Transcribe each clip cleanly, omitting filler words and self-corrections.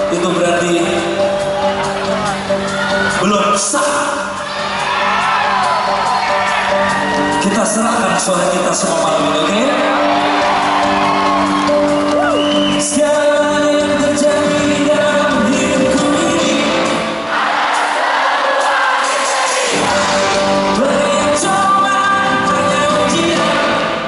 itu berarti belum sah. Kita serahkan suara kita semua malam ini, oke? Segala yang terjadi dalam hidupku ini banyak cobaan, banyak ujian.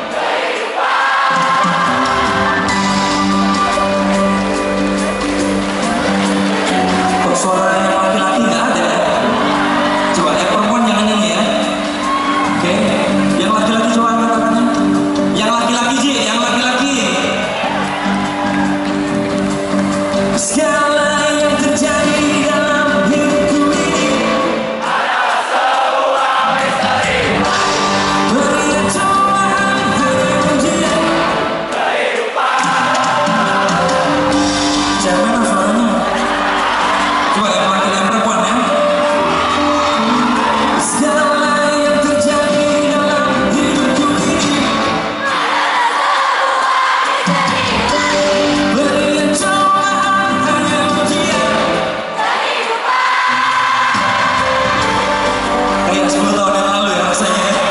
Kok suara yang laki-laki nggak ada ya? Coba yang perempuan jangan nyanyi ya. Oke, yang laki-laki coba angkat tangannya. Yang laki-laki Ji, yang laki-laki. Segala yang terjadi dalam hidupku ini adalah sebuah misteri. Banyak cobaan, banyak ujian kehidupan. Jangan mana suaranya? Coba yang laki dan perempuan ya. Segala yang terjadi dalam hidupku ini banyak cobaan, banyak ujian. Kayak 10 tahun yang lalu ya rasanya ya.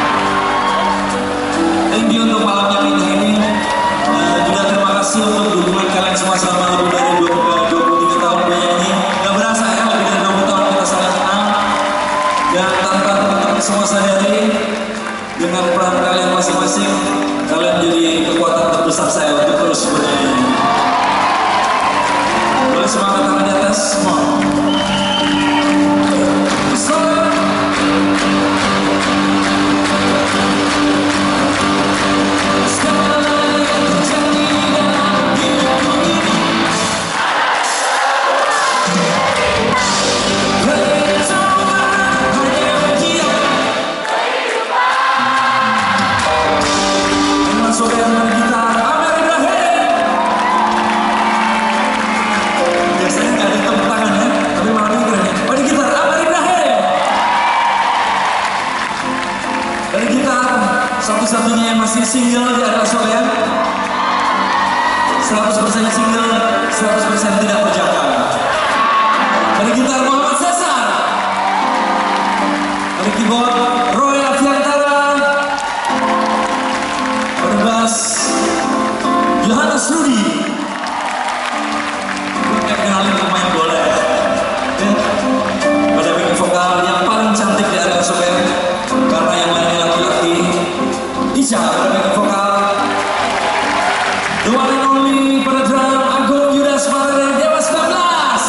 Thank you untuk malamnya indah ini. Juga terima kasih untuk dukungan kalian semua selama lebih dari 23 tahun bernyanyi. Gak berasa ya, lebih dari 20 tahun kita saling kenal. Dan tanpa teman-teman semua sadari, dengan peran kalian masing-masing, kalian jadi kekuatan terbesar saya untuk terus bernyanyi. Boleh semangat tangan di atas semua. Segala yang terjadi dalam hidupku ini banyak cobaan, banyak ujian. Dan masuk yang main gitar, Amer Ibrahim. Biasanya nggak ada tepuk tangan ya, tapi malam ini keren ya. Main gitar, Amer Ibrahim. Main gitar, satu-satunya yang masih single di adalah Solean. 100% single, 100% tidak perjaka. Main gitar Muhammad Cesar. Main keyboard Roy Afiantara. Main bass Yohanes Rudi. Gue kayak kenalin pemain bola ya. Pada backing vokal yang paling cantik di area Solean, karena yang lainnya laki-laki. Isha pada backing vokal. The one and only pada drum Agung Yudas Mara dari Dewa 19.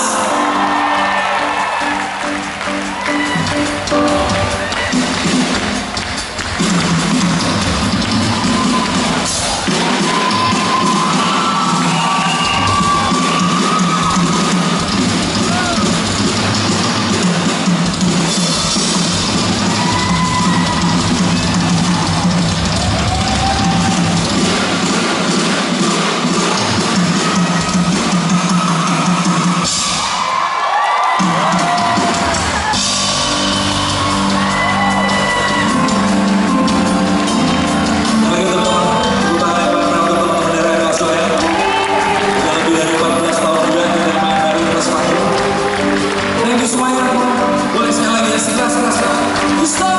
Mari kita tepuk tangan yang paling meriah untuk teman-teman dari area Solean. Sudah lebih dari 14 tahun juga kita main dari atas panggung. Thank you semuanya. Boleh sekali lagi ya, sekeras-kerasnya.